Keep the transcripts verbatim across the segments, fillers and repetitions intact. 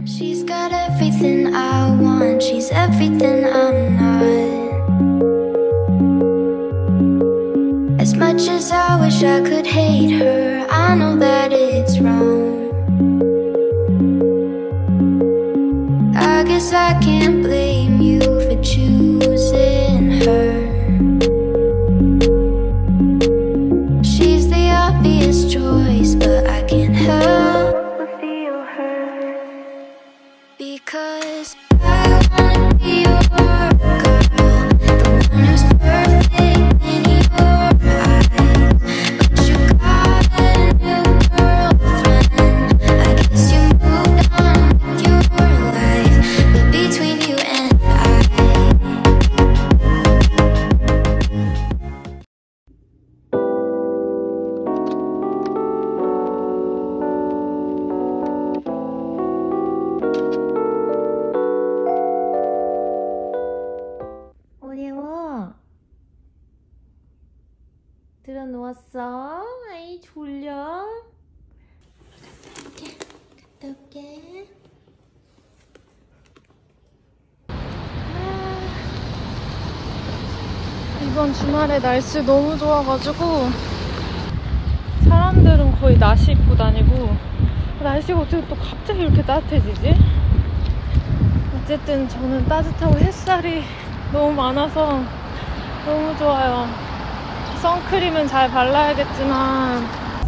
She's got everything I want, she's everything I'm not. As much as I wish I could hate her, I know that it's wrong. I guess I can't blame you for choosing her. She's the obvious choice, but I can't help but feel her. Because I wanna be your girl, the one who's perfect in your eyes. But you got a new girlfriend, I guess you moved on with your life. But between you and 어려워. 들어누웠어? 아이 졸려? 갔다 올게. 갔다 올게. 아, 이번 주말에 날씨 너무 좋아가지고 사람들은 거의 나시 입고 다니고 날씨가 어떻게 또 갑자기 이렇게 따뜻해지지? 어쨌든 저는 따뜻하고 햇살이 너무 많아서 너무 좋아요. 선크림은 잘 발라야겠지만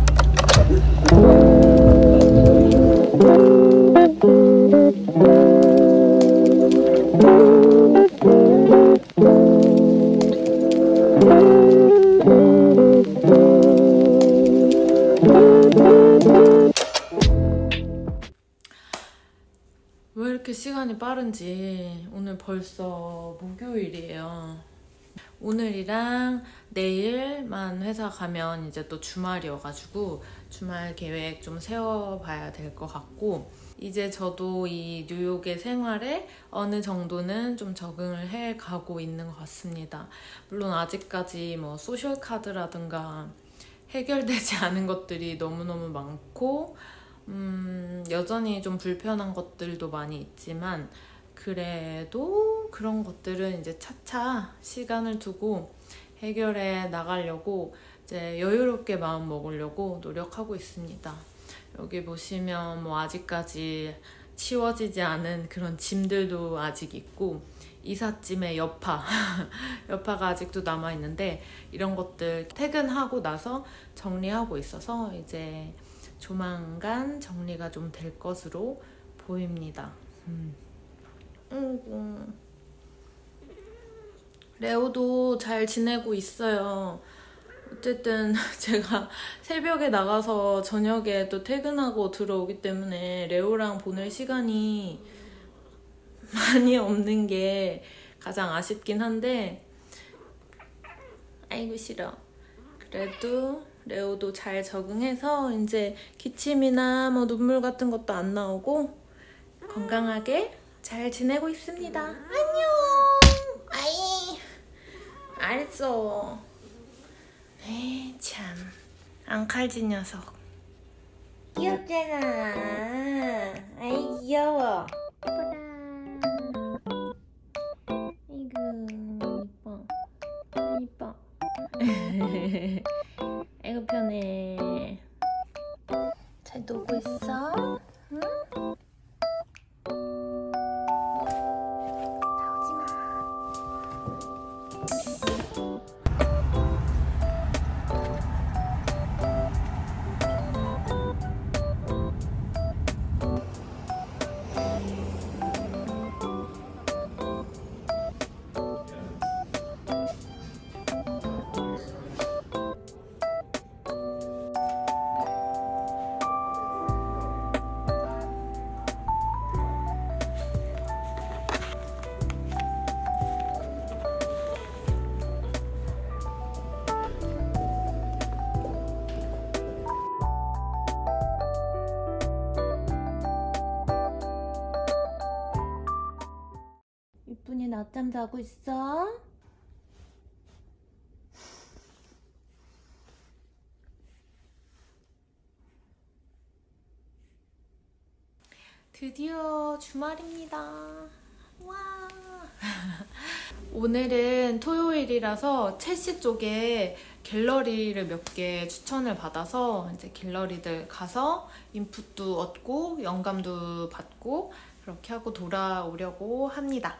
왜 이렇게 시간이 빠른지. 오늘 벌써 목요일이에요. 오늘이랑 내일만 회사 가면 이제 또 주말이어가지고 주말 계획 좀 세워봐야 될 것 같고, 이제 저도 이 뉴욕의 생활에 어느 정도는 좀 적응을 해가고 있는 것 같습니다. 물론 아직까지 뭐 소셜카드라든가 해결되지 않은 것들이 너무너무 많고 음, 여전히 좀 불편한 것들도 많이 있지만, 그래도 그런 것들은 이제 차차 시간을 두고 해결해 나가려고 이제 여유롭게 마음 먹으려고 노력하고 있습니다. 여기 보시면 뭐 아직까지 치워지지 않은 그런 짐들도 아직 있고, 이삿짐의 여파 여파가 아직도 남아있는데, 이런 것들 퇴근하고 나서 정리하고 있어서 이제 조만간 정리가 좀 될 것으로 보입니다. 음. 음. 레오도 잘 지내고 있어요. 어쨌든 제가 새벽에 나가서 저녁에 또 퇴근하고 들어오기 때문에 레오랑 보낼 시간이 많이 없는 게 가장 아쉽긴 한데, 아이고 싫어. 그래도 레오도 잘 적응해서 이제 기침이나 뭐 눈물 같은 것도 안 나오고 건강하게 잘 지내고 있습니다. 안녕. 아이 알았어. 에이 참 앙칼진 녀석. 귀엽잖아. 아이 귀여워. 예쁘다. 아이고 이뻐 이뻐. 아이고 편해. 잘 놀고 있어? 응? 이쁜이 낮잠 자고 있어? 드디어 주말입니다. 와. 오늘은 토요일이라서 첼시 쪽에 갤러리를 몇 개 추천을 받아서 이제 갤러리들 가서 인풋도 얻고 영감도 받고 그렇게 하고 돌아오려고 합니다.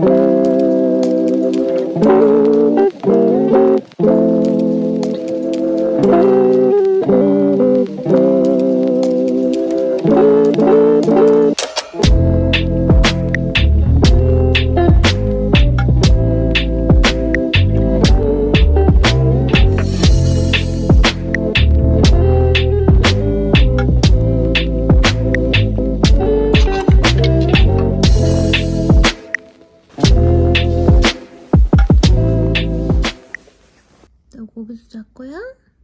거기서 잘 거야?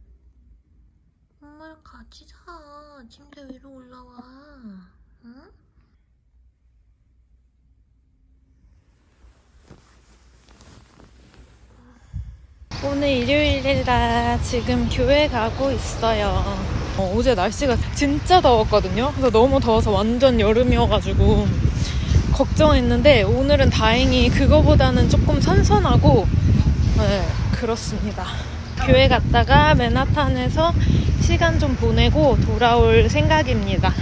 엄마랑 같이 자. 침대 위로 올라와. 응? 오늘 일요일이라 지금 교회 가고 있어요. 어, 어제 날씨가 진짜 더웠거든요. 그래서 너무 더워서 완전 여름이어가지고 걱정했는데 오늘은 다행히 그거보다는 조금 선선하고 네, 그렇습니다. 교회 갔다가 맨하탄에서 시간 좀 보내고 돌아올 생각입니다.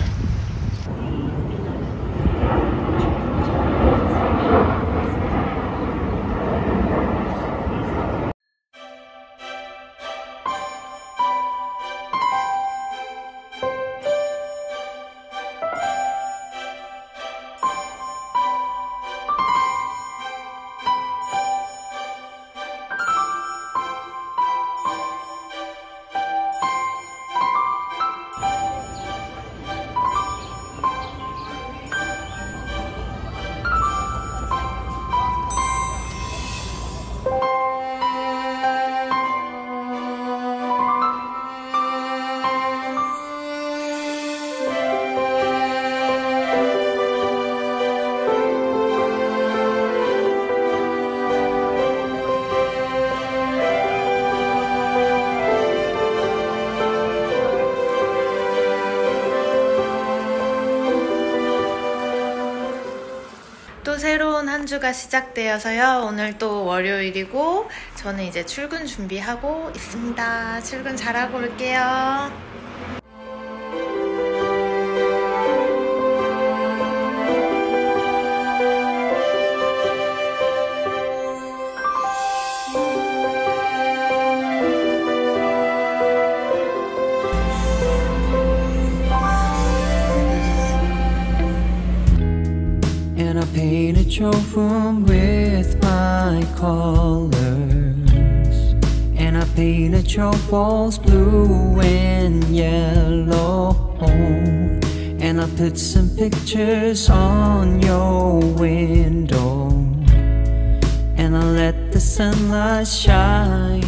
또 새로운 한 주가 시작되어서요. 오늘 또 월요일이고 저는 이제 출근 준비하고 있습니다. 출근 잘하고 올게요. And I painted your room with my colors, and I painted your walls blue and yellow, and I put some pictures on your window, and I let the sunlight shine